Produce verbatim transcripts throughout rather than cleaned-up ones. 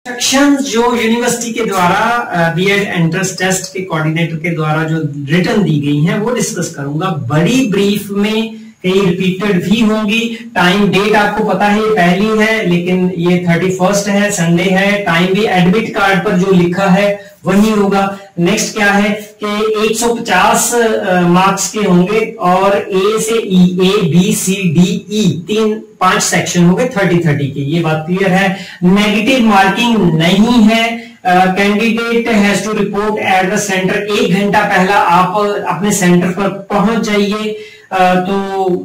Instructions जो university के द्वारा बीएड एंट्रेंस टेस्ट के कोऑर्डिनेटर के द्वारा जो रिटर्न दी गई हैं वो डिस्कस करूंगा। बड़ी ब्रीफ में, कई रिपीटेड भी होंगी। टाइम डेट आपको पता है पहली है, लेकिन ये थर्टी फर्स्ट है, संडे है। टाइम भी एडमिट कार्ड पर जो लिखा है वही होगा। नेक्स्ट क्या है कि एक सौ पचास मार्क्स के होंगे और ए से ई, ए बी सी डी ई तीन पांच सेक्शन होंगे थर्टी थर्टी के। ये बात क्लियर है। नेगेटिव मार्किंग नहीं है। Candidate has to report at the centre. एक घंटा पहला आप अपने सेंटर पर पहुंच जाइए। तो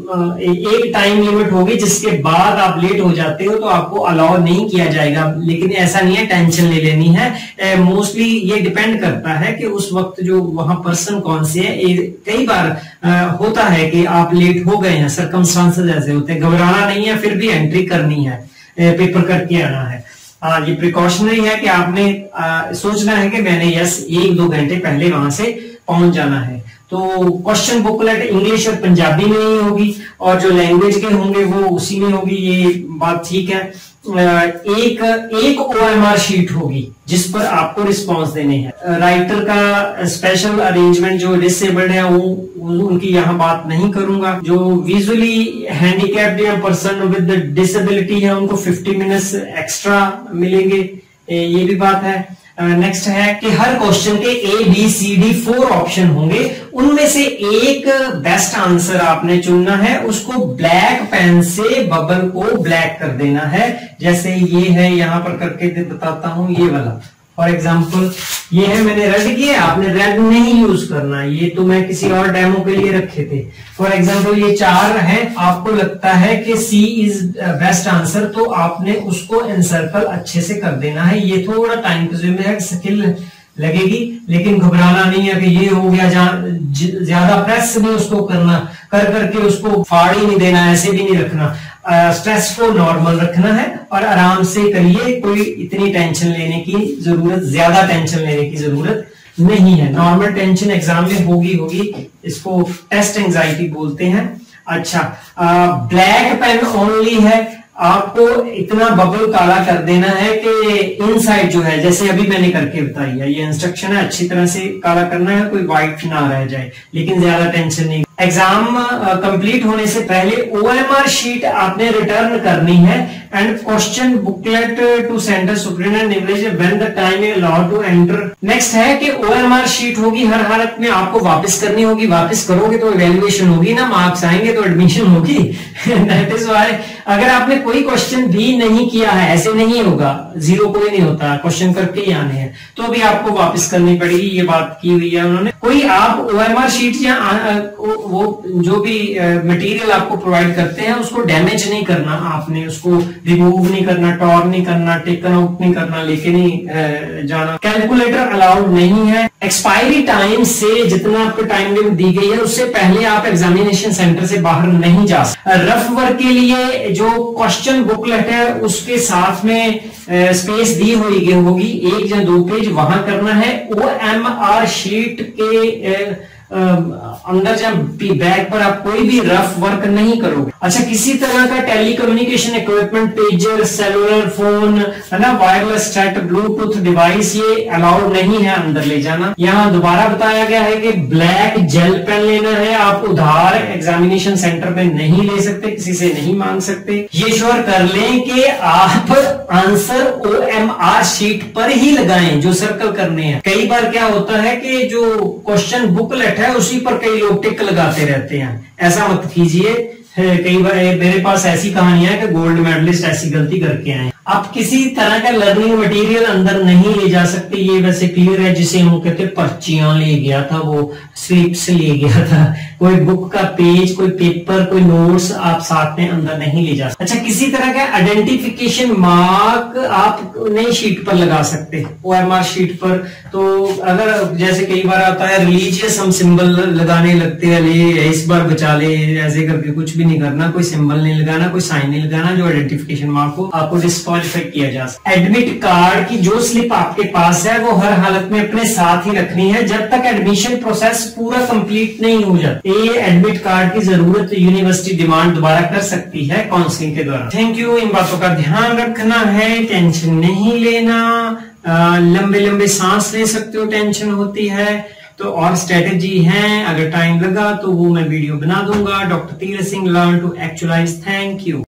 एक टाइम लिमिट होगी जिसके बाद आप लेट हो जाते हो तो आपको अलाउ नहीं किया जाएगा। लेकिन ऐसा नहीं है, टेंशन ले लेनी है। मोस्टली ये डिपेंड करता है कि उस वक्त जो वहां पर्सन कौन से है। कई बार आ, होता है कि आप लेट हो गए हैं, सर्कमस्टांसेस ऐसे होते हैं। घबराना नहीं है, फिर भी एंट्री करनी है, पेपर करके आना है। आ, ये प्रिकॉशनरी है कि आपने आ, सोचना है कि मैंने यस एक दो घंटे पहले वहां से पहुंच जाना है। तो क्वेश्चन बुकलेट इंग्लिश और पंजाबी में ही होगी और जो लैंग्वेज के होंगे वो उसी में होगी। ये बात ठीक है। एक एक ओएमआर शीट होगी जिस पर आपको रिस्पांस देने हैं। राइटर का स्पेशल अरेंजमेंट जो डिसेबल्ड है वो उनकी यहाँ बात नहीं करूंगा। जो विजुअली हैंडीकैप्ड या पर्सन विद डिसेबिलिटी है उनको फिफ्टी मिनट्स एक्स्ट्रा मिलेंगे, ये भी बात है। नेक्स्ट uh, है कि हर क्वेश्चन के A B C D four option होंगे, उनमें से एक बेस्ट आंसर आपने चुनना है। उसको ब्लैक पेन से बबल को ब्लैक कर देना है। जैसे ये है, यहां पर करके बताता हूं, ये वाला फॉर एग्जाम्पल ये है, मैंने रेड किया, आपने रेड नहीं यूज करना, ये तो मैं किसी और डेमो के लिए रखे थे। फॉर एग्जाम्पल ये चार है, आपको लगता है कि सी इज बेस्ट आंसर तो आपने उसको एनसर्कल अच्छे से कर देना है। ये थोड़ा टाइम कंज्यूमिंग है, स्किल लगेगी, लेकिन घबराना नहीं है कि ये हो गया। ज्यादा प्रेस नहीं उसको करना, कर करके उसको फाड़ ही नहीं देना, ऐसे भी नहीं रखना। स्ट्रेस को नॉर्मल रखना है और आराम से करिए। कोई इतनी टेंशन लेने की जरूरत, ज्यादा टेंशन लेने की जरूरत नहीं है। नॉर्मल टेंशन एग्जाम में होगी होगी इसको टेस्ट एंजाइटी बोलते हैं। अच्छा, ब्लैक पेन ओनली है। आपको इतना बबल काला कर देना है कि इनसाइड जो है, जैसे अभी मैंने करके बताई है, ये इंस्ट्रक्शन है, अच्छी तरह से काला करना है, कोई व्हाइट ना रह जाए, लेकिन ज्यादा टेंशन नहीं। एग्जाम कंप्लीट होने से पहले ओएमआर शीट आपने रिटर्न करनी है and question booklet to centre superintendent when the time is allowed to enter. Next है कि ओएमआर शीट होगी, हर हालत में आपको वापस करनी होगी। वापस करोगे तो इवैल्यूएशन होगी ना, मार्क्स आएंगे तो एडमिशन होगी। दैट इज व्हाई अगर आपने कोई क्वेश्चन भी नहीं किया है, ऐसे नहीं होगा, जीरो कोई नहीं होता, क्वेश्चन करके ही आने हैं, तो भी आपको वापस करनी पड़ेगी। ये बात की हुई है उन्होंने। कोई आप ओएमआर शीट या वो जो भी मटेरियल आपको प्रोवाइड करते हैं उसको डैमेज नहीं करना, आपने उसको रिमूव नहीं करना, टॉर नहीं करना, टेकन आउट नहीं करना, लेके नहीं जाना। कैलकुलेटर अलाउड नहीं है। एक्सपायरी टाइम से जितना आपको टाइम लिमिट दी गई है उससे पहले आप एग्जामिनेशन सेंटर से बाहर नहीं जा सकते। रफ वर्क के लिए जो क्वेश्चन बुकलेट है उसके साथ में स्पेस दी हुई होगी, एक या दो पेज वहां करना है। ओएमआर शीट के अंदर जब बैक पर आप कोई भी रफ वर्क नहीं करोगे। अच्छा, किसी तरह का telecommunication equipment, pager, cellular phone है ना, वायरलेस सेट, ब्लूटूथ डिवाइस, ये अलाउड नहीं है अंदर ले जाना। यहाँ दोबारा बताया गया है कि ब्लैक जेल पेन लेना है, आप उधार एग्जामिनेशन सेंटर में नहीं ले सकते, किसी से नहीं मांग सकते। ये श्योर कर लें कि आप आंसर ओएमआर शीट पर ही लगाएं जो सर्कल करने हैं। कई बार क्या होता है कि जो क्वेश्चन बुकलेट है उसी पर कई लोग टिक लगाते रहते हैं, ऐसा मत कीजिए। कई बार मेरे पास ऐसी कहानियां है कि गोल्ड मेडलिस्ट ऐसी गलती करके आए। आप किसी तरह का लर्निंग मटेरियल अंदर नहीं ले जा सकते, ये वैसे क्लियर है। जिसे हम कहते पर्चियां ले गया था, वो स्लिप्स ले गया था, कोई बुक का पेज, कोई पेपर, कोई नोट्स आप साथ में अंदर नहीं ले जा सकते। अच्छा, किसी तरह का आइडेंटिफिकेशन मार्क आप नई शीट पर लगा सकते ओएमआर शीट पर। तो अगर जैसे कई बार आता है रिलीजियस हम सिंबल लगाने लगते हैं, ले इस बार बचा ले, ऐसे करके कुछ भी नहीं करना, कोई सिंबल नहीं लगाना, कोई साइन नहीं लगाना जो आइडेंटिफिकेशन मार्क हो। आपको डिस्क्वालिफाई मॉडिफाई किया जा सकता है। एडमिट कार्ड की जो स्लिप आपके पास है वो हर हालत में अपने साथ ही रखनी है जब तक एडमिशन प्रोसेस पूरा कंप्लीट नहीं हो जाता। ये एडमिट कार्ड की जरूरत यूनिवर्सिटी डिमांड दोबारा कर सकती है काउंसलिंग के दौरान। Thank you. इन बातों का ध्यान रखना है, टेंशन नहीं लेना, लंबे लंबे सांस ले सकते हो, टेंशन होती है तो और स्ट्रेटेजी है, अगर टाइम लगा तो वो मैं वीडियो बना दूंगा। Doctor Tirath Singh, learn to actualize. Thank you.